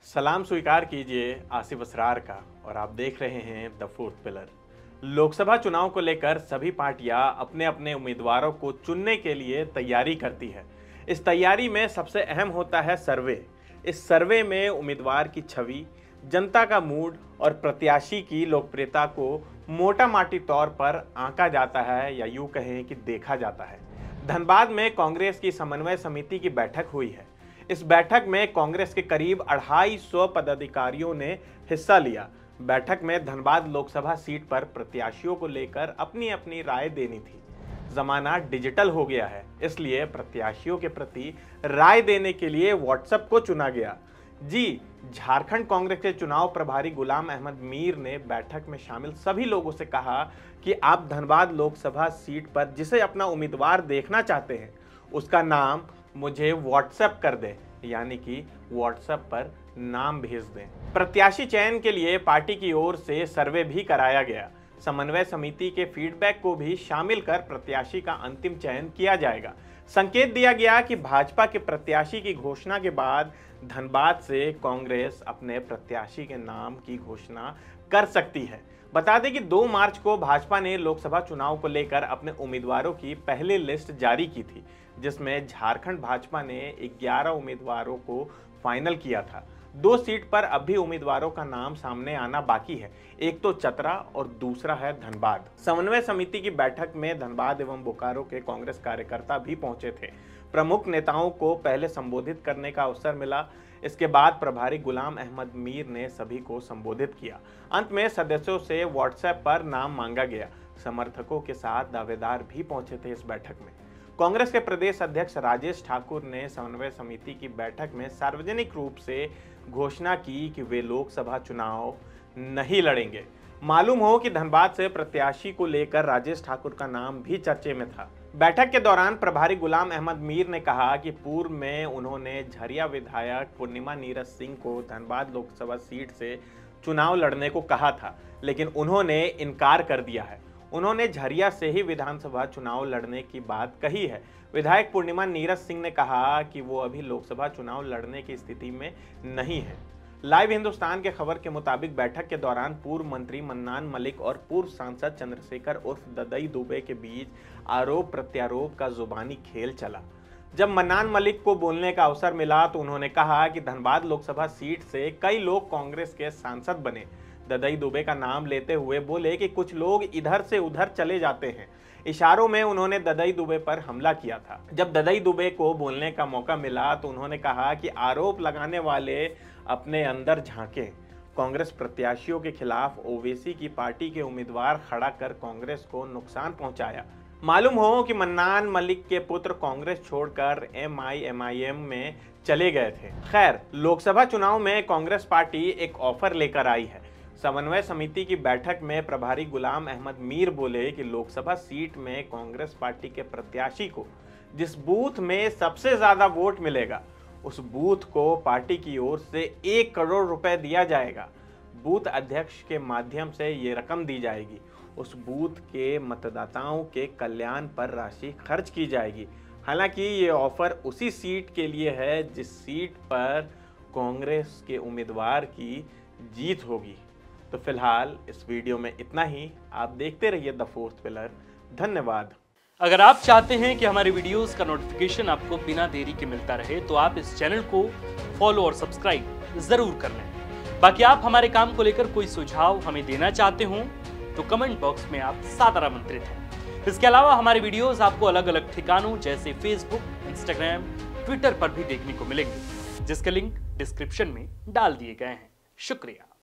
सलाम स्वीकार कीजिए आसिफ असरार का और आप देख रहे हैं द फोर्थ पिलर। लोकसभा चुनाव को लेकर सभी पार्टियां अपने अपने उम्मीदवारों को चुनने के लिए तैयारी करती है। इस तैयारी में सबसे अहम होता है सर्वे। इस सर्वे में उम्मीदवार की छवि, जनता का मूड और प्रत्याशी की लोकप्रियता को मोटा माटी तौर पर आंका जाता है या यूं कहें कि देखा जाता है। धनबाद में कांग्रेस की समन्वय समिति की बैठक हुई है। इस बैठक में कांग्रेस के करीब 250 पदाधिकारियों ने हिस्सा लिया। बैठक में धनबाद लोकसभा सीट पर प्रत्याशियों को लेकर अपनी अपनी राय देनी थी। जमाना डिजिटल हो गया है, इसलिए प्रत्याशियों के प्रति राय देने के लिए व्हाट्सएप को चुना गया। जी, झारखंड कांग्रेस के चुनाव प्रभारी गुलाम अहमद मीर ने बैठक में शामिल सभी लोगों से कहा कि आप धनबाद लोकसभा सीट पर जिसे अपना उम्मीदवार देखना चाहते हैं उसका नाम मुझे व्हाट्सएप कर दें, यानी कि व्हाट्सएप पर नाम भेज दें। प्रत्याशी चयन के लिए पार्टी की ओर से सर्वे भी कराया गया। समन्वय समिति के फीडबैक को भी शामिल कर प्रत्याशी का अंतिम चयन किया जाएगा। संकेत दिया गया कि भाजपा के प्रत्याशी की घोषणा के बाद धनबाद से कांग्रेस अपने प्रत्याशी के नाम की घोषणा कर सकती है। बता दें कि 2 मार्च को भाजपा ने लोकसभा चुनाव को लेकर अपने उम्मीदवारों की पहली लिस्ट जारी की थी, जिसमें झारखंड भाजपा ने 11 उम्मीदवारों को फाइनल किया था। 2 सीट पर अब भी उम्मीदवारों का नाम सामने आना बाकी है, एक तो चतरा और दूसरा है धनबाद। समन्वय समिति की बैठक में धनबाद एवं बोकारो के कांग्रेस कार्यकर्ता भी पहुंचे थे। प्रमुख नेताओं को पहले संबोधित करने का अवसर मिला। इसके बाद प्रभारी गुलाम अहमद मीर ने सभी को संबोधित किया। अंत में सदस्यों से व्हाट्सएप पर नाम मांगा गया। समर्थकों के साथ दावेदार भी पहुंचे थे इस बैठक में। कांग्रेस के प्रदेश अध्यक्ष राजेश ठाकुर ने समन्वय समिति की बैठक में सार्वजनिक रूप से घोषणा की कि वे लोकसभा चुनाव नहीं लड़ेंगे। मालूम हो कि धनबाद से प्रत्याशी को लेकर राजेश ठाकुर का नाम भी चर्चे में था। बैठक के दौरान प्रभारी गुलाम अहमद मीर ने कहा कि पूर्व में उन्होंने झरिया विधायक पूर्णिमा नीरज सिंह को धनबाद लोकसभा सीट से चुनाव लड़ने को कहा था, लेकिन उन्होंने इनकार कर दिया है। उन्होंने झरिया से ही विधानसभा चुनाव लड़ने की बात कही है। विधायक पूर्णिमा नीरज सिंह ने कहा कि वो अभी लोकसभा चुनाव लड़ने की स्थिति में नहीं है। लाइव हिंदुस्तान के खबर के मुताबिक बैठक के दौरान पूर्व मंत्री मन्नान मलिक और पूर्व सांसद चंद्रशेखर उर्फ ददई दुबे के बीच आरोप प्रत्यारोप का जुबानी खेल चला। जब मन्नान मलिक को बोलने का अवसर मिला तो उन्होंने कहा कि धनबाद लोकसभा सीट से कई लोग कांग्रेस के सांसद बने। ददई दुबे का नाम लेते हुए बोले कि कुछ लोग इधर से उधर चले जाते हैं। इशारों में उन्होंने ददई दुबे पर हमला किया था। जब ददई दुबे को बोलने का मौका मिला तो उन्होंने कहा कि आरोप लगाने वाले अपने अंदर झांकें। कांग्रेस प्रत्याशियों के खिलाफ ओवैसी की पार्टी के उम्मीदवार खड़ा कर कांग्रेस को नुकसान पहुंचाया। मालूम हो कि मन्नान मलिक के पुत्र कांग्रेस छोड़कर MIMIM में चले गए थे। खैर, लोकसभा चुनाव में कांग्रेस पार्टी एक ऑफर लेकर आई है। समन्वय समिति की बैठक में प्रभारी गुलाम अहमद मीर बोले कि लोकसभा सीट में कांग्रेस पार्टी के प्रत्याशी को जिस बूथ में सबसे ज्यादा वोट मिलेगा उस बूथ को पार्टी की ओर से 1 करोड़ रुपए दिया जाएगा। बूथ अध्यक्ष के माध्यम से ये रकम दी जाएगी। उस बूथ के मतदाताओं के कल्याण पर राशि खर्च की जाएगी। हालांकि ये ऑफर उसी सीट के लिए है जिस सीट पर कांग्रेस के उम्मीदवार की जीत होगी। तो फिलहाल इस वीडियो में इतना ही। आप देखते रहिए द फोर्थ पिलर। धन्यवाद। अगर आप चाहते हैं कि हमारे वीडियोस का नोटिफिकेशन आपको बिना देरी के मिलता रहे तो आप इस चैनल को फॉलो और सब्सक्राइब जरूर कर लें। बाकी आप हमारे काम को लेकर कोई सुझाव हमें देना चाहते हो तो कमेंट बॉक्स में आप सादर आमंत्रित हैं। इसके अलावा हमारे वीडियोस आपको अलग अलग ठिकानों जैसे फेसबुक, इंस्टाग्राम, ट्विटर पर भी देखने को मिलेंगे, जिसके लिंक डिस्क्रिप्शन में डाल दिए गए हैं। शुक्रिया।